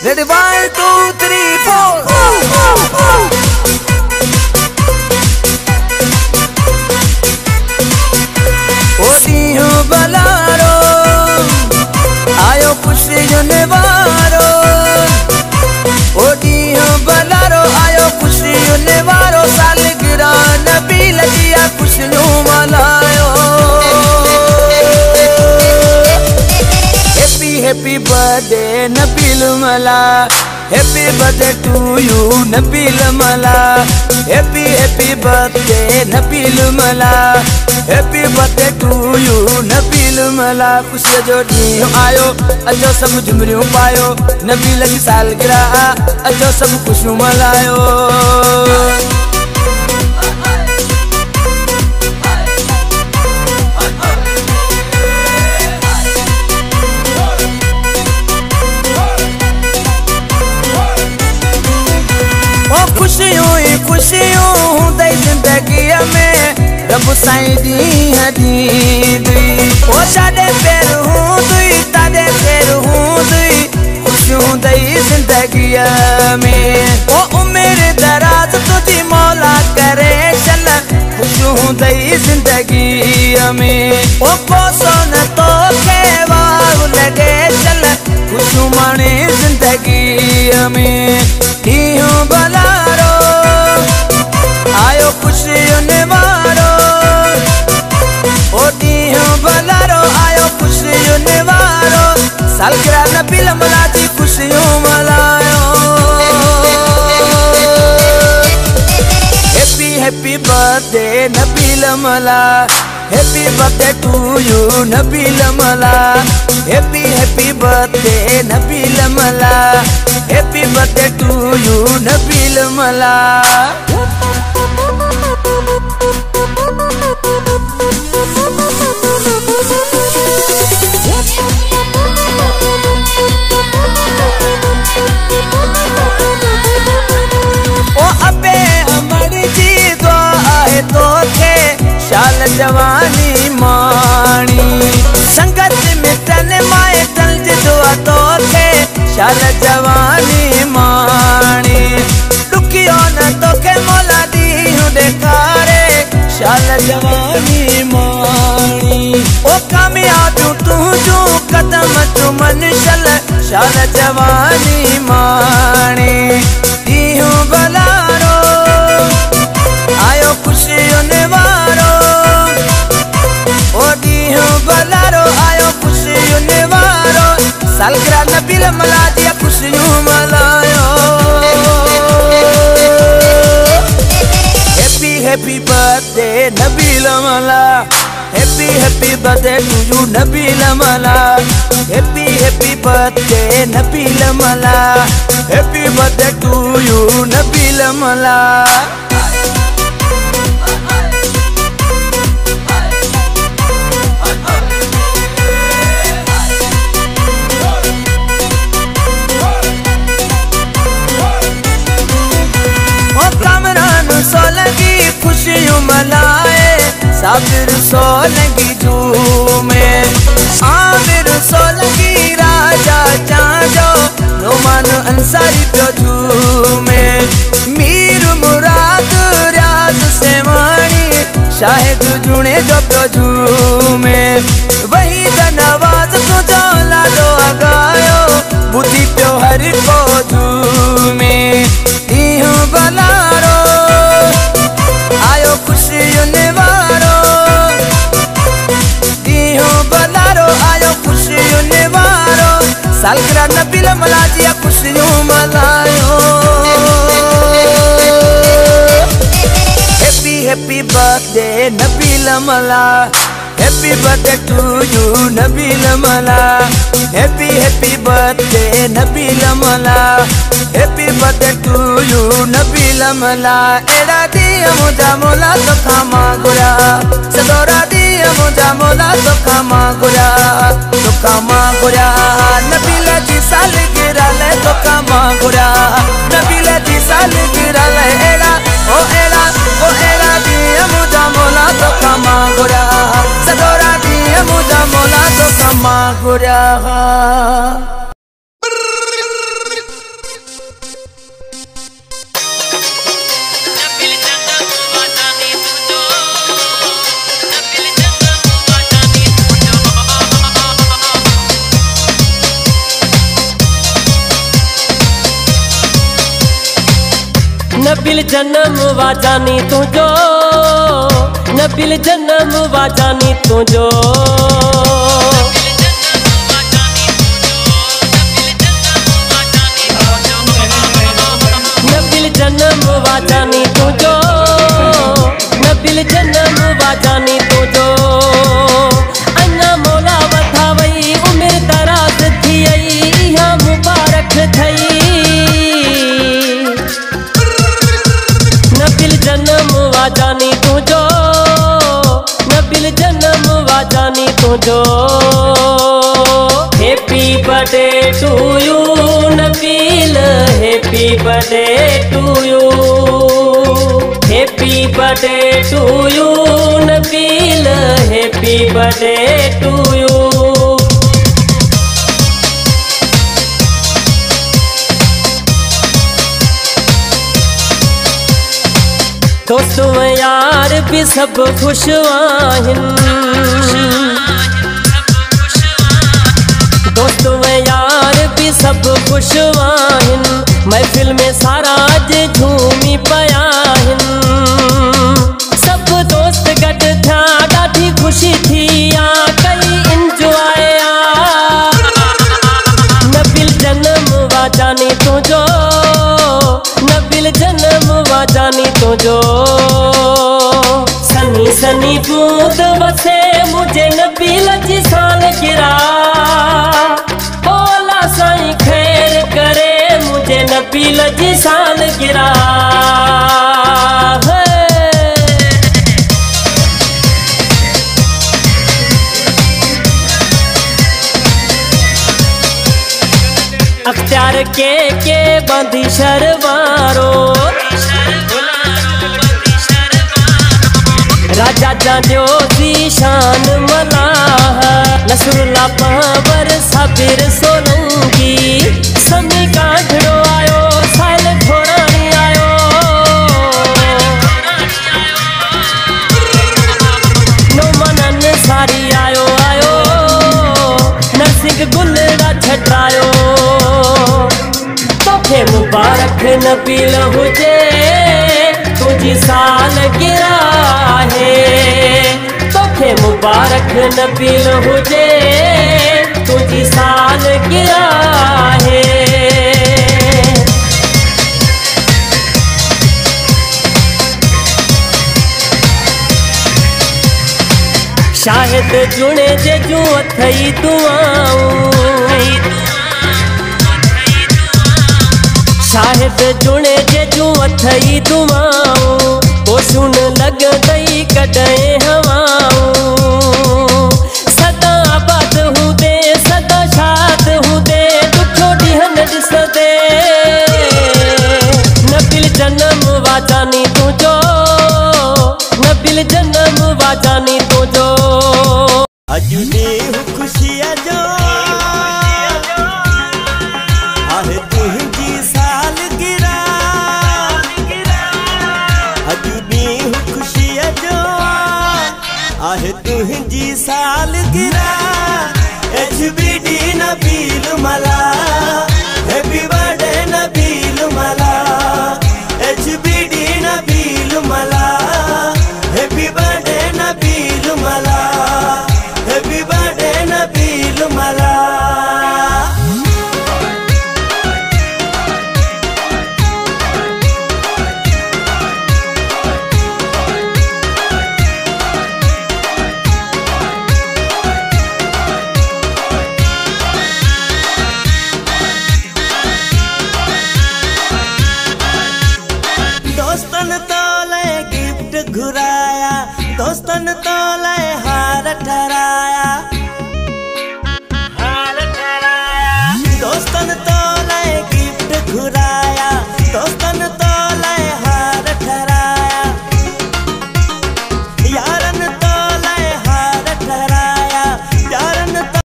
Ready, 1, 2, 3, 4. Audio बलारो आयो खुशियों नेवारो, audio बलारो आयो खुशियों नेवारो, सालगिरह नबील जिया खुशियों मनायो। Happy happy birthday Nabeel Mallah, happy birthday to you Nabeel Mallah, happy happy birthday Nabeel Mallah, happy birthday to you Nabeel Mallah. खुशी जो ॾींहुं आयो अचो सभु झुमरियूं पायो, नबील जी सालगिरह अचो सभु ख़ुशियूं मल्हायो। खुशियों ही खुशियों हूंदई ज़िंदगीअ में, रब साईं ॾींहं ॾींदुई। ओ छाॾे पेर हूंदुई ताॾे पेर हूंदुई, खुशियूं हूंदई ज़िंदगीअ में। ओ उमिरि दराज़ तुंहिंजी मौला करे चल, खुशियूं हूंदई ज़िंदगीअ में। ओ कोसो न तोखे वाह लॻे चल, खुशियूं माणे ज़िंदगीअ में। ॾींहुं बलारो आयो खुशियों नेवारो, ओ ॾींहुं बलारो आयो खुशियों नेवारो, सालगिरह नबील मल्लाह जी खुशियूं मल्हायो। Happy happy birthday Nabeel Mallah, happy birthday to you Nabeel Mallah, happy happy birthday Nabeel Mallah, happy birthday to you Nabeel Mallah. ओ अबे अमर जी दुआ आहे तोखे, शाल जवानी माणी, संगत मिटन माइटन जी दुआ तोखे, शाल जवानी माणी। ॾुखियो न तोखे मौला ॾींहुं ॾेखारे, शाल जवानी माणी। ओ कामयाबियूं तुंहिंजूं कदम चुमन शल, शाल जवानी माणी। ॾींहुं बलारो आयो खुशियों नेवारो, ओ ॾींहुं बलारो आयो खुशियों नेवारो, सालगिरह नबील मल्लाह जी खुशियूं मल्हायो। Happy happy birthday Nabeel Mallah, happy happy birthday to you Nabeel Mallah, happy happy birthday Nabeel Mallah, happy birthday to you Nabeel Mallah. Solangi खुशियों मनाए, साबिर सोलंगी झूमे, आमिर सोलंगी राजा चांजो, रोमान अंसारी पियो झूमे। मीर मुराद रियाज़ सेवाणी, शाहिद जुणे जो पियो झूमे। वही त नवाज़ तुंहिंजो लाडो अगायो, ॿुधी पियो हर को झूमे। ॾींहुं बलारो आयो खुशियों नेवारो, ॾींहुं बलारो आयो खुशियों नेवारो, सालगिरह नबील मल्लाह जी खुशियूं मल्हायो। Happy happy birthday Nabeel Mallah, happy birthday to you Nabeel Mallah, happy happy birthday Nabeel Mallah, happy birthday to you Nabeel Mallah. एड़ा ॾींहं मुंहिंजा मौला तोखां मां घुरिया, सदोरा ॾींहं मुंहिंजा मौला तोखां मां घुरिया, तोखां मां घुरिया। नबील जी सालगिरह लाइ तोखां मां घुरिया, नबील जी सालगिरह लाइ एड़ा ओ एड़ा ओ एड़ा ॾींहं मुंहिंजा मौला तोखां मां घुरिया, सदोरा ॾींहं मुंहिंजा मौला तोखां मां घुरिया। नबील जन्म वाजानी तुझो, नबील जन्म वाजानी तुझो। नबील जन्म वाजानी तुझो, नबील जन्म वाजानी तुझो। अन्ना मौला वथा वई उमिर दराज थी आई, इहा मुबारक थई। नबील जन्म वाजानी तुझो, नबील जन्म वाजानी तुझो। Happy birthday to you Nabeel, happy birthday to you, happy birthday to you Nabeel, happy birthday to you. दोस्त यार भी सब खुश आहिन, दोस्त यार भी सब खुश आहिन। महफिल में सारा अज झूमी पया आहिन। सब दोस्त गड था ॾाढी खुशी थी आ, कई इंजॉय आ। नबील जन्म वाजानी तुझो, नबील जन्म वाजानी तुझो। सनी सनी बूंद वसे मुझे नबील जी सालगिरह, ओला साईं खैर करे मुझे नबील जी सालगिरह। अख्तियार के बंदी शरवारो, राजा जानियो ज़ीशान मल्लाह। नसरुल्लाह पावर साबिर सोलंकी, समी काठड़ो आयो साहिल घोरानी आयो। नौमनन सारी आयो आयो, नरसिंह गुलड़ा छटायो। तोखे मुबारक नबील हुजे, तुझी सालगिरह है। तोखे मुबारक नबील हुजे, तुझी सालगिरह है। शाहिद जुड़े जे जू अथई दुआऊं, शाहिद जुड़े जे जू अथई दुआऊं। बोशुन लग दई कॾहिं हवाऊं। सदा आबाद हूंदे सदा शाद हूंदे, ॾुखो ॾींहं ॾिसंदे। नबील जन्म वाजानी तुझो, नबील जन्म वाजानी तुझो। अॼु